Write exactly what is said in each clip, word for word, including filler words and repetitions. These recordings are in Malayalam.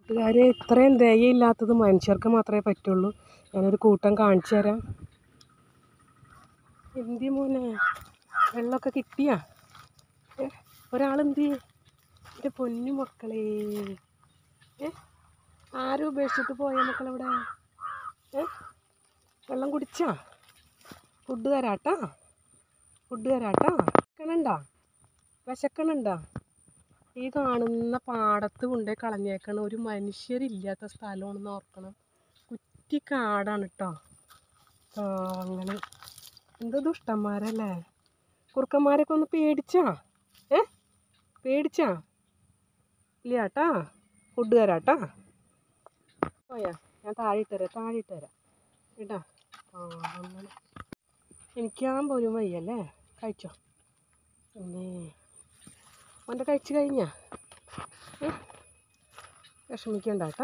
കൂട്ടുകാരെ, ഇത്രയും ദയയില്ലാത്തത് മനുഷ്യർക്ക് മാത്രമേ പറ്റുള്ളൂ. ഞാനൊരു കൂട്ടം കാണിച്ചു തരാം. എന്തി മോനെ, വെള്ളമൊക്കെ കിട്ടിയാ? ഏ ഒരാളെന്തി? എൻ്റെ പൊന്നു മക്കളെ, ഏ ആരും ഉപേക്ഷിച്ചിട്ട് പോയ മക്കളെവിടെ? ഏ വെള്ളം കുടിച്ചാ? ഫുഡ് തരാട്ടാ, ഫുഡ് തരാട്ടാ. വിശക്കണുണ്ടോ? വിശക്കണുണ്ടോ? ഈ കാണുന്ന പാടത്ത് കൊണ്ടേ കളഞ്ഞേക്കണ ഒരു മനുഷ്യരില്ലാത്ത സ്ഥലമാണെന്ന് ഓർക്കണം. കുറ്റിക്കാടാണ് കേട്ടോ. പാവങ്ങൾ, എന്ത് ദുഷ്ടന്മാരല്ലേ. കുറുക്കന്മാരൊക്കെ ഒന്ന് പേടിച്ചാ? ഏ പേടിച്ചാ? ഇല്ല കേട്ടാ, ഫുഡ് തരാട്ടാ. പോയാ ഞാൻ താഴെയിട്ട് തരാം, താഴെയിട്ട് തരാം കേട്ടാ. പാവങ്ങൾ, എനിക്കാൻ പോലും വയ്യല്ലേ. കഴിച്ചോ പിന്നെ. അവൻ്റെ കഴിച്ച് കഴിഞ്ഞാ? വിഷമിക്കണ്ട കേട്ടാ.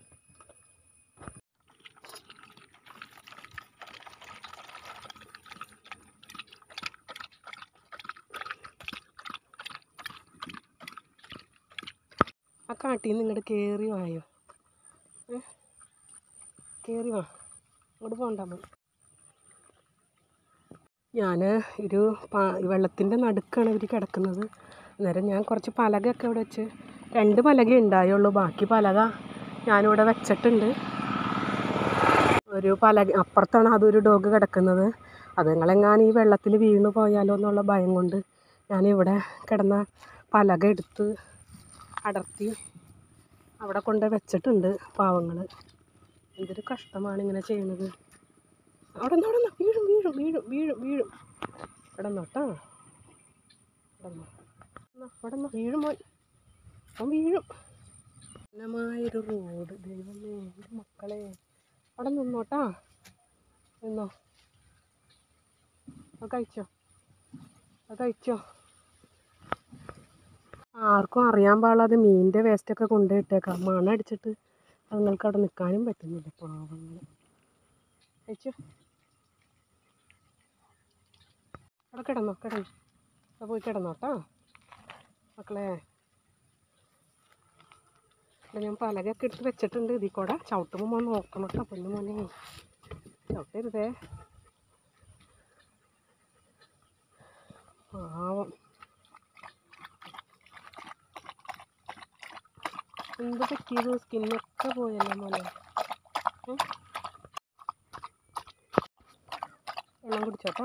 ആ കാട്ടിൽ നിന്ന് ഇങ്ങോട്ട് കയറി വായോ. ഏ കയറി വാ, ഇങ്ങോട്ട് പോകണ്ട മതി. ഞാൻ ഒരു പാ വെള്ളത്തിൻ്റെ നടുക്കാണ് ഇവർ കിടക്കുന്നത്. അന്നേരം ഞാൻ കുറച്ച് പലകയൊക്കെ ഇവിടെ വെച്ച്, രണ്ട് പലക ഉണ്ടായുള്ളൂ, ബാക്കി പലക ഞാനിവിടെ വെച്ചിട്ടുണ്ട്. ഒരു പലക അപ്പുറത്താണ് അതൊരു ഡോഗ് കിടക്കുന്നത്. അതുങ്ങളെങ്ങാനും ഈ വെള്ളത്തിൽ വീണ് പോയാലോ എന്നുള്ള ഭയം കൊണ്ട് ഞാനിവിടെ കിടന്ന പലക എടുത്ത് അടർത്തി അവിടെ കൊണ്ട് വെച്ചിട്ടുണ്ട്. പാവങ്ങൾ, എന്തൊരു കഷ്ടമാണ് ഇങ്ങനെ ചെയ്യുന്നത്. അവിടെ നിന്ന് അവിടെ നിന്ന് വീഴും വീഴും വീഴും വീഴും വീഴും. ഇവിടെ നിന്നോട്ടാ, ഇവിടെ നിന്ന് ഇവിടെ നിന്ന് വീഴും മോൻ, അവൻ വീഴും. ായൊരു റോഡ്, ദൈവമേ എൻ്റെ മക്കളെ. അവിടെ നിന്നോട്ടാ, നിന്നോ. അത് കഴിച്ചോ, അത് കഴിച്ചോ. ആർക്കും അറിയാൻ പാടില്ലാതെ മീനിൻ്റെ വേസ്റ്റൊക്കെ കൊണ്ടുപോയിട്ടേക്കാം. മണ അടിച്ചിട്ട് അതുങ്ങൾക്ക് അവിടെ നിൽക്കാനും പറ്റുന്നില്ല. പാവങ്ങൾ, കഴിച്ചോ. അവിടെ കിടന്നോ, കിടന്നു അവിടെ പോയി കിടന്നോട്ടാ മക്കളെ. ഇവിടെ ഞാൻ പലകയൊക്കെ എടുത്ത് വെച്ചിട്ടുണ്ട്. ഇതിൽ കൂടെ ചവിട്ടുമ്പോൾ മോൻ നോക്കണം കേട്ടോ. പൊന്നു മോനെ, ചവിട്ടരുതേ. പാവം, എന്ത് പറ്റിയത്? സ്കിന്നൊക്കെ പോയല്ലോ മോനെ. വെള്ളം കുടിച്ചോട്ടാ.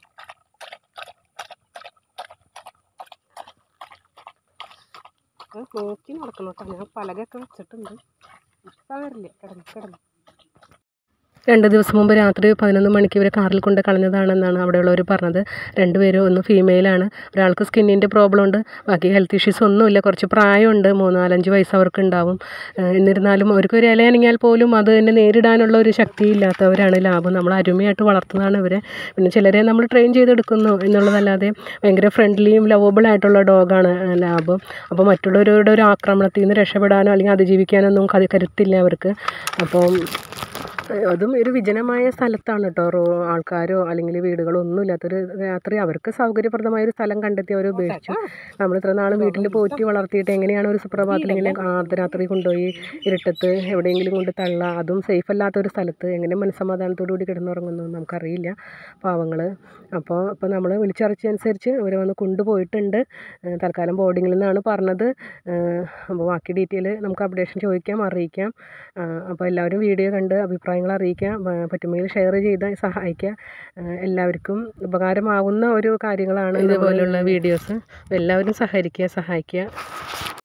നോക്കി നടക്കണം കേട്ടോ. ഞാൻ പലകയൊക്കെ വെച്ചിട്ടുണ്ട്. ഇപ്പം വരില്ല, കിടന്നു കിടന്നു. രണ്ട് ദിവസം മുമ്പ് രാത്രി പതിനൊന്ന് മണിക്ക് ഇവരെ കാറിൽ കൊണ്ട് കളഞ്ഞതാണെന്നാണ് അവിടെയുള്ളവർ പറഞ്ഞത്. രണ്ടുപേരും ഒന്ന് ഫീമെയിലാണ്. ഒരാൾക്ക് സ്കിന്നിൻ്റെ പ്രോബ്ലം ഉണ്ട്, ബാക്കി ഹെൽത്ത് ഇഷ്യൂസ് ഒന്നുമില്ല. കുറച്ച് പ്രായമുണ്ട്, മൂന്ന് നാലഞ്ച് വയസ്സ് അവർക്ക് ഉണ്ടാവും. എന്നിരുന്നാലും അവർക്ക് ഒരു ഇലയണിഞ്ഞാൽ പോലും അത് തന്നെ നേരിടാനുള്ള ഒരു ശക്തി ഇല്ലാത്തവരാണ് ലാബ്. നമ്മൾ അരുമയായിട്ട് വളർത്തുന്നതാണ് ഇവരെ. പിന്നെ ചിലരെ നമ്മൾ ട്രെയിൻ ചെയ്തെടുക്കുന്നു എന്നുള്ളതല്ലാതെ ഭയങ്കര ഫ്രണ്ട്ലിയും ലവബിൾ ആയിട്ടുള്ള ഡോഗാണ് ലാബ്. അപ്പോൾ മറ്റുള്ളവരുടെ ഒരു ആക്രമണത്തിൽ നിന്ന് രക്ഷപ്പെടാനോ അല്ലെങ്കിൽ അതിജീവിക്കാനൊന്നും കരുത്തില്ല അവർക്ക്. അപ്പം അതും ഒരു വിജനമായ സ്ഥലത്താണ് കേട്ടോ. റോ ആൾക്കാരോ അല്ലെങ്കിൽ വീടുകളോ ഒന്നും ഇല്ലാത്തൊരു രാത്രി അവർക്ക് സൗകര്യപ്രദമായൊരു സ്ഥലം കണ്ടെത്തി അവർ ഉപേക്ഷിച്ചു. നമ്മൾ ഇത്ര നാളും വീട്ടിൽ പോറ്റി വളർത്തിയിട്ട് എങ്ങനെയാണ് ഒരു സുപ്രഭാതത്തിൽ ഇങ്ങനെ അർദ്ധരാത്രി കൊണ്ടുപോയി ഇരുട്ടത്ത് എവിടെയെങ്കിലും കൊണ്ട് തള്ള, അതും സേഫ് അല്ലാത്തൊരു സ്ഥലത്ത് എങ്ങനെ മനസ്സമാധാനത്തോടു കൂടി കിടന്നുറങ്ങുന്നു നമുക്കറിയില്ല. പാവങ്ങൾ. അപ്പോൾ അപ്പോൾ നമ്മൾ വിളിച്ചറിച്ചനുസരിച്ച് അവർ വന്ന് കൊണ്ടുപോയിട്ടുണ്ട്. തൽക്കാലം ബോർഡിങ്ങിൽ നിന്നാണ് പറഞ്ഞത്. അപ്പോൾ ബാക്കി ഡീറ്റെയിൽ നമുക്ക് അപ്ഡേഷൻ ചോദിക്കാം, അറിയിക്കാം. അപ്പോൾ എല്ലാവരും വീഡിയോ കണ്ട് അഭിപ്രായങ്ങൾ അറിയിക്കാം. പറ്റുമെങ്കിൽ ഷെയർ ചെയ്ത് സഹായിക്കുക. എല്ലാവർക്കും ഉപകാരമാകുന്ന ഒരു കാര്യങ്ങളാണ് ഇതുപോലുള്ള വീഡിയോസ്. എല്ലാവരും സഹകരിക്കുക, സഹായിക്കുക.